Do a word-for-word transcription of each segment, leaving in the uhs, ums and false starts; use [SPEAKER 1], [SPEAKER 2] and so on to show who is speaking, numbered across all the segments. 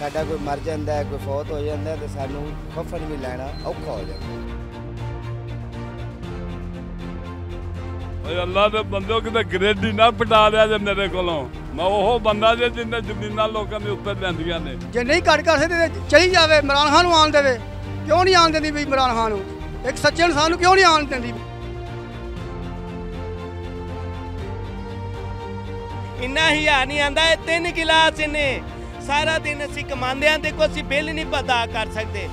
[SPEAKER 1] ਸਾਡਾ ਕੋਈ ਮਰ ਜਾਂਦਾ ਹੈ, ਕੋਈ ਫੌਤ ਹੋ ਜਾਂਦਾ ਤੇ ਸਾਨੂੰ ਕਫਨ ਵੀ ਲੈਣਾ ਔਖਾ ਹੋ ਜਾਂਦਾ।
[SPEAKER 2] ਓਏ ਅੱਲਾ ਦੇ ਬੰਦੋ ਕਿਤੇ ਗਰੇਡੀ ਨਾ ਪਟਾ ਲਿਆ ਜੇ ਮੇਰੇ ਕੋਲੋਂ। ਮੈਂ ਉਹ ਬੰਦਾ ਜੇ ਜਿੰਨੇ ਜ਼ਮੀਨਾਂ ਲੋਕਾਂ ਦੇ ਉੱਤੇ ਲੈਂਦੀਆਂ ਨੇ।
[SPEAKER 3] ਜੇ ਨਹੀਂ ਕੱਟ ਕਰ ਸਕਦੇ ਤੇ ਚਲੀ ਜਾਵੇ, ਇਮਰਾਨ ਖਾਨ ਨੂੰ ਆਉਣ ਦੇਵੇ। ਕਿਉਂ ਨਹੀਂ ਆਉਣ ਦਿੰਦੀ ਵੀ ਇਮਰਾਨ ਖਾਨ ਨੂੰ? ਇੱਕ ਸੱਚੇ ਇਨਸਾਨ ਨੂੰ ਕਿਉਂ ਨਹੀਂ ਆਉਣ ਦਿੰਦੀ?
[SPEAKER 4] ਇੰਨਾ ਹੀ ਆ ਨਹੀਂ ਆਂਦਾ। ਇਹ ਤਿੰਨ ਗਿਲਾਸ ਨੇ ਸਾਰਾ ਦਿਨ ਅਸੀਂ ਕਮਾਉਂਦੇ ਆਂ, ਦੇਖੋ ਅਸੀਂ ਬਿੱਲ ਨਹੀਂ ਅਦਾ ਕਰ ਸਕਦੇ।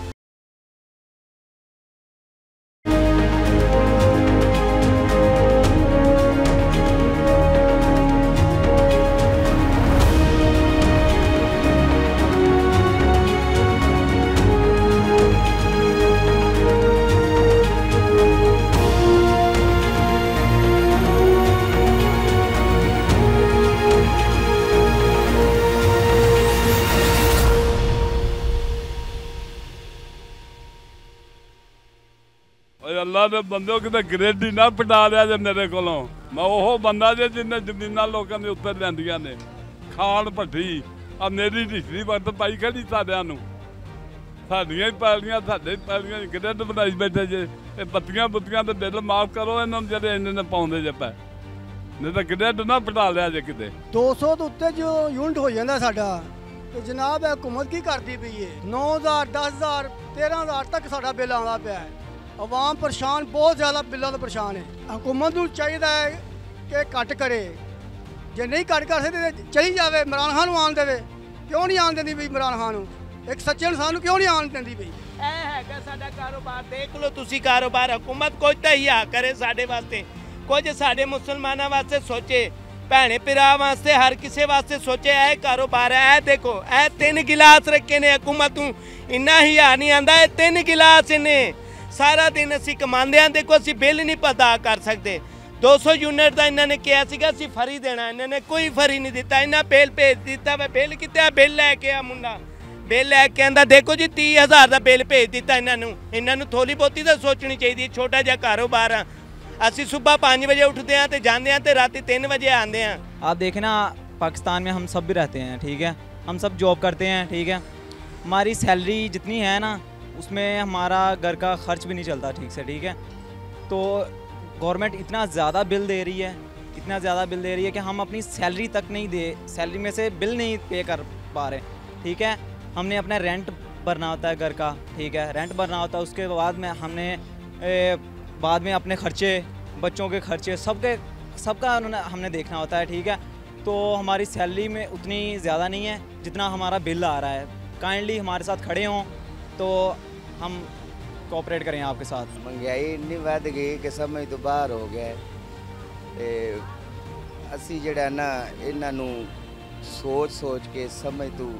[SPEAKER 2] ਅੱਲਾ ਦੇ ਬੰਦੋ ਕਿਤੇ ਗਰੇਡੀ ਨਾ ਪਟਾ ਲਿਆ ਜੇ ਮੇਰੇ ਕੋਲੋਂ। ਮੈਂ ਉਹ ਬੰਦਾ ਜੇ ਜਿੰਨੇ ਜ਼ਮੀਨਾਂ ਲੋਕਾਂ ਦੇ ਉੱਤੇ ਲੈਂਦੀਆਂ ਨੇ। ਖਾਣ ਭੱਠੀ ਆ ਮੇਰੀ ਢਿੱਸੀ ਵਰਤ ਪਾਈ ਖੜੀ ਸਾਰਿਆਂ ਨੂੰ। ਸਾਡੀਆਂ ਹੀ ਪੈਲੀਆਂ, ਸਾਡੇ ਪੈਲੀਆਂ ਗਰੇਡ ਬਣਾਈ ਬੈਠੇ ਜੇ। ਇਹ ਬੱਤੀਆਂ ਬੁੱਤੀਆਂ ਤੇ ਬਿੱਲ ਮਾਫ ਕਰੋ ਇਹਨਾਂ ਨੂੰ ਜਿਹੜੇ ਇੰਨੇ ਨੇ ਪਾਉਂਦੇ ਜੇ ਪੈ, ਨਹੀਂ ਤਾਂ ਗਰੇਡ ਨਾ ਪਟਾ ਲਿਆ ਜੇ ਕਿਤੇ।
[SPEAKER 3] ਦੋ ਸੌ ਤੋਂ ਉੱਤੇ ਜੋ ਯੂਨਿਟ ਹੋ ਜਾਂਦਾ ਸਾਡਾ ਤੇ ਜਨਾਬ ਇਹ ਹੁਕੂਮਤ ਕੀ ਕਰਦੀ ਪਈ ਹੈ? ਨੌ ਹਜ਼ਾਰ ਦਸ ਹਜ਼ਾਰ ਤੇਰਾਂ ਹਜ਼ਾਰ ਤੱਕ ਸਾਡਾ ਬਿੱਲ ਆਉਂਦਾ ਪਿਆ ਹੈ। ਆਵਾਮ ਪਰੇਸ਼ਾਨ, ਬਹੁਤ ਜ਼ਿਆਦਾ ਬਿੱਲਾਂ ਤੋਂ ਪਰੇਸ਼ਾਨ ਹੈ। ਹੁਕੂਮਤ ਨੂੰ ਚਾਹੀਦਾ ਹੈ ਕਿ ਘੱਟ ਕਰੇ। ਜੇ ਨਹੀਂ ਘੱਟ ਕਰ ਸਕਦੇ ਤੇ ਚਲੀ ਜਾਵੇ, ਇਮਰਾਨ ਖਾਨ ਨੂੰ ਆਉਣ ਦੇਵੇ। ਕਿਉਂ ਨਹੀਂ ਆਉਣ ਦਿੰਦੀ ਵੀ ਇਮਰਾਨ ਖਾਨ ਨੂੰ? ਇੱਕ ਸੱਚੇ ਇਨਸਾਨ ਨੂੰ ਕਿਉਂ ਨਹੀਂ ਆਉਣ ਦਿੰਦੀ ਵੀ?
[SPEAKER 4] ਇਹ ਹੈਗਾ ਸਾਡਾ ਕਾਰੋਬਾਰ। ਦੇਖ ਲਓ ਤੁਸੀਂ ਕਾਰੋਬਾਰ। ਹੁਕੂਮਤ ਕੁਝ ਤਾਂ ਹੀ ਆ ਕਰੇ ਸਾਡੇ ਵਾਸਤੇ, ਕੁਝ ਸਾਡੇ ਮੁਸਲਮਾਨਾਂ ਵਾਸਤੇ ਸੋਚੇ, ਭੈਣੇ ਭਰਾ ਵਾਸਤੇ, ਹਰ ਕਿਸੇ ਵਾਸਤੇ ਸੋਚੇ। ਇਹ ਕਾਰੋਬਾਰ ਹੈ। ਇਹ ਦੇਖੋ ਇਹ ਤਿੰਨ ਗਿਲਾਸ ਰੱਖੇ ਨੇ ਹੁਕੂਮਤ ਨੂੰ। ਇੰਨਾ ਹੀ ਆ ਨਹੀਂ ਆਂਦਾ। ਇਹ ਤਿੰਨ ਗਿਲਾਸ ਨੇ ਸਾਰਾ ਦਿਨ ਅਸੀਂ ਕਮਾਉਂਦੇ ਆਂ, ਦੇਖੋ ਅਸੀਂ ਬਿੱਲ ਨਹੀਂ ਅਦਾ ਕਰ ਸਕਦੇ। ਦੋ ਸੌ ਯੂਨਿਟ ਦਾ ਇਹਨਾਂ ਨੇ ਕਿਹਾ ਸੀਗਾ ਅਸੀਂ ਫਰੀ ਦੇਣਾ, ਇਹਨਾਂ ਨੇ ਕੋਈ ਫਰੀ ਨਹੀਂ ਦਿੱਤਾ। ਇਹਨਾਂ ਬਿੱਲ ਭੇਜ ਦਿੱਤਾ। ਵਾ ਬਿੱਲ ਕਿਤੇ ਆ? ਬਿੱਲ ਲੈ ਕੇ ਆ ਮੁੰਡਾ, ਬਿੱਲ ਲੈ ਕੇ ਆਂਦਾ। ਦੇਖੋ ਜੀ ਤੀਹ ਹਜ਼ਾਰ ਦਾ ਬਿੱਲ ਭੇਜ ਦਿੱਤਾ ਇਹਨਾਂ ਨੂੰ। ਇਹਨਾਂ ਨੂੰ ਥੋੜੀ ਬਹੁਤੀ ਤਾਂ ਸੋਚਣੀ ਚਾਹੀਦੀ ਹੈ। ਛੋਟਾ ਜਿਹਾ ਕਾਰੋਬਾਰ ਆ। ਅਸੀਂ ਸੁਬह पाँच बजे उठते हैं तो जाते हैं तो रात तीन बजे आते हैं।
[SPEAKER 5] आप देखें ना, पाकिस्तान में हम सब भी रहते हैं, ठीक है, हम सब जॉब करते हैं, ठीक है। हमारी सैलरी जितनी है ना उसमें हमारा घर का खर्च भी नहीं चलता ठीक से, ठीक है। तो गवर्नमेंट इतना ज़्यादा बिल दे रही है, इतना ज़्यादा बिल दे रही है कि हम अपनी सैलरी तक नहीं दे, सैलरी में से बिल नहीं पे कर पा रहे, ठीक है। हमने अपना रेंट भरना होता है घर का, ठीक है, रेंट भरना होता है। उसके बाद में हमने ए, बाद में अपने खर्चे, बच्चों के खर्चे, सबके सबका उन्होंने हमने देखना होता है, ठीक है। तो हमारी सैलरी में उतनी ज़्यादा नहीं है जितना हमारा बिल आ रहा है। काइंडली हमारे साथ खड़े हों तो हम कोऑपरेट करें आपके साथ।
[SPEAKER 1] महंगाई इन्नी वध गई कि समझ तो बाहर हो गया ते असी जिहड़ा ना इन्हां नूं सोच सोच के समझ तो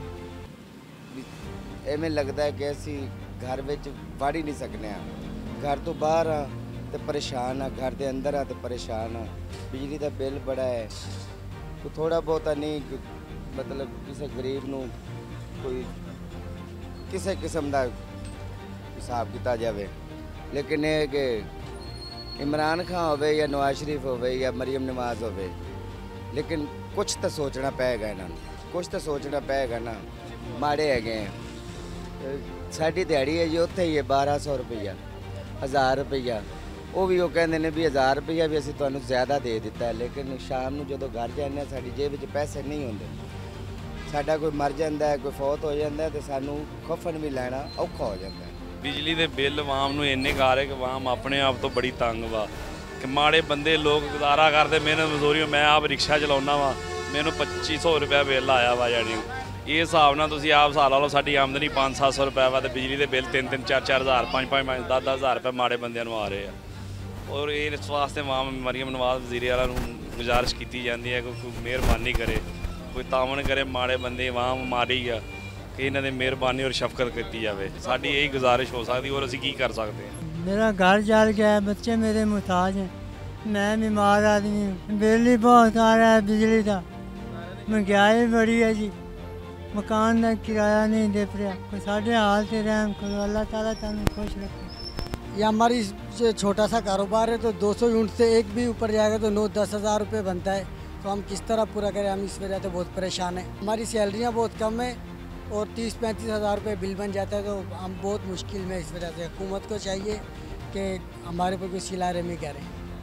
[SPEAKER 1] एवें लगदा है कि असी घर विच वड़ ही नहीं सकने। घर तो बाहर हाँ तो परेशान हाँ, घर के अंदर हाँ तो परेशान हाँ। बिजली का बिल बड़ा है, तो थोड़ा बहुत नहीं मतलब किसी गरीब नूं कोई किसी किस्म का हिसाब किया जाए। लेकिन ये कि इमरान खान होवे या नवाज शरीफ होवे या मरियम नवाज होवे, लेकिन कुछ तो सोचना पेगा इन्होंने, कुछ तो सोचना पेगा ना। माड़े है साड़ी दिहाड़ी है जी उत्थे ही है बारह सौ रुपया, हज़ार रुपया। वो भी वो कहते हैं भी हज़ार रुपया भी असीं तुहानूं ज़्यादा दे दिता है, लेकिन शाम नूं जदों घर जाने साडी जेब विच पैसे नहीं होंदे। साडा कोई मर जाता है, कोई फौत हो जाता है तो सानूं कफन भी लैना औखा हो जाता है।
[SPEAKER 6] बिजली के बिल आवाम नूं इन्ने गा रहे कि आवाम अपने आप तो बड़ी तंग वा कि माड़े बंदे लोग गुजारा करते। मेहनत मजदूरी, मैं आप रिक्शा चलाउणा वा, मैनूं पच्ची सौ रुपया बिल आया वा। जानी ये हिसाब नाल तुसीं आप हिसाब ला लो, साडी आमदनी पाँच सत्त सौ रुपया वा ते बिजली के बिल तीन तीन चार चार हज़ार पाँच पाँच दस दस हज़ार रुपये माड़े बंदियां नूं आ रहे हैं। और इस वास्ते आवाम मरियम नवाज वज़ीर आला नूं गुजारिश की जाती है कि कोई मेहरबानी करे, कोई तावन करे। माड़े बंदे आवाम माड़ी आ कि इन्हां दी मेहरबानी और शफकत की जाए। साडी यही गुजारिश हो सकती और असीं की कर सकते हैं।
[SPEAKER 7] मेरा घर जल गया, बच्चे मेरे मुहताज हैं, मैं बीमार आदमी हूँ, बिल ही बहुत आ रहा है बिजली का, महंगाई बड़ी है जी, मकान का किराया नहीं दे पाया। साढ़े हाल से रहम करो, अल्लाह ताला तुम खुश रखे।
[SPEAKER 3] ये हमारी जो छोटा सा कारोबार है तो दो सौ यूनिट से एक भी ऊपर जाएगा तो नौ दस हज़ार रुपये बनता है, तो हम किस तरह पूरा करें? हम इस वजह से बहुत परेशान हैं। हमारी सैलरियाँ बहुत कम है
[SPEAKER 7] और तीस पैंतीस हज़ार रुपये बिल बन जाता है, तो हम बहुत मुश्किल में इस वजह से हुकूमत को चाहिए कि हमारे पर कोई सिला रमी करें।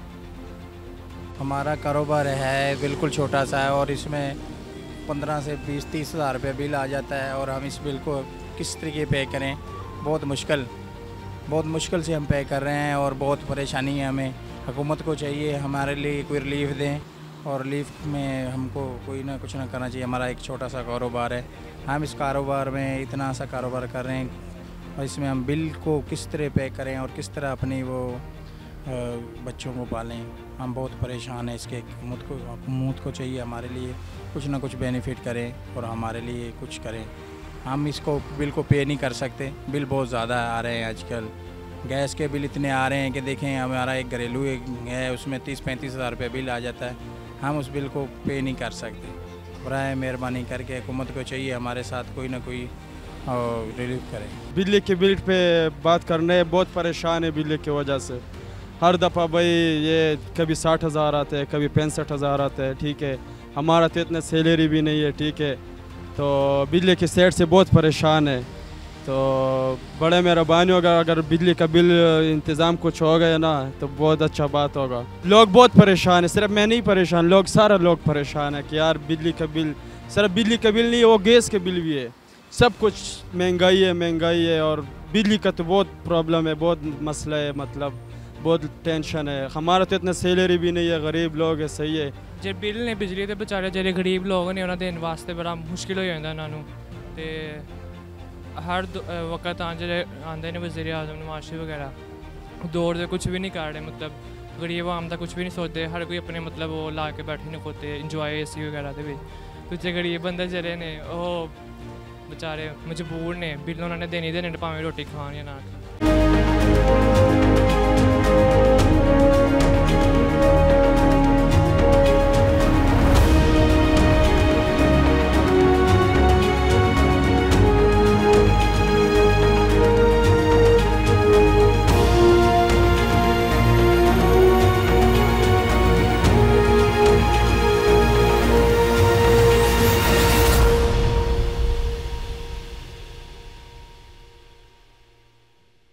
[SPEAKER 8] हमारा कारोबार है बिल्कुल छोटा सा है और इसमें पंद्रह से बीस तीस हज़ार रुपये बिल आ जाता है और हम इस बिल को किस तरीके पे करें, बहुत मुश्किल बहुत मुश्किल से हम पे कर रहे हैं और बहुत परेशानी है हमें। हुकूमत को चाहिए हमारे लिए कोई रिलीफ दें और रिलीफ में हमको कोई ना कुछ ना करना चाहिए। हमारा एक छोटा सा कारोबार है, हम इस कारोबार में इतना सा कारोबार कर रहे हैं और इसमें हम बिल को किस तरह पे करें और किस तरह अपनी वो बच्चों को पालें, हम बहुत परेशान हैं। इसके हुकूमत को हुकूमत को चाहिए हमारे लिए कुछ ना कुछ बेनिफिट करें और हमारे लिए कुछ करें। हम इसको बिल को पे नहीं कर सकते, बिल बहुत ज़्यादा आ रहे हैं आजकल। गैस के बिल इतने आ रहे हैं कि देखें हमारा एक घरेलू एक है उसमें तीस पैंतीस हज़ार रुपये बिल आ जाता है, हम उस बिल को पे नहीं कर सकते। बराए मेहरबानी करके हुकूमत को चाहिए हमारे साथ कोई ना कोई रिलीफ करें।
[SPEAKER 9] बिजली के बिल पे बात करने बहुत परेशान है बिजली की वजह से। हर दफ़ा भाई ये कभी साठ हज़ार आते हैं, कभी पैंसठ हज़ार आते हैं, ठीक है। हमारा तो इतना सैलरी भी नहीं है, ठीक है। तो बिजली की सेट से बहुत परेशान है। तो बड़े मेहरबानी होगा अगर बिजली का बिल इंतज़ाम कुछ हो गया ना तो बहुत अच्छा बात होगा। लोग बहुत परेशान है, सिर्फ मैं नहीं परेशान, लोग सारा लोग परेशान है कि यार बिजली का बिल, सिर्फ बिजली का बिल नहीं, वो गैस के बिल भी है, सब कुछ महंगाई है महंगाई है। और बिजली का तो बहुत प्रॉब्लम है, बहुत मसला है, मतलब बहुत टेंशन है। हमारा तो इतना सैलरी भी नहीं है, गरीब लोग है, सही है।
[SPEAKER 10] जे बिल ने बिजली के बेचारे जेह्ड़े गरीब लोग ने उन्हें देने वास्ते बड़ा मुश्किल हो जाता उन्होंने। तो हर वक्त जेह्ड़े आंदे ने वज़ीर आज़म नवाज शरीफ वगैरह दौड़ दे कुछ भी नहीं कर रहे, मतलब गरीब आम का कुछ भी नहीं सोचते। हर कोई अपने मतलब वो ला के बैठे नहीं होते इंजॉय ए सी वगैरह के तो जे गरीब बंदे जेह्ड़े ने वो बेचारे मजबूर ने, बिल उन्होंने देनी देने भावें रोटी खान या ना खान।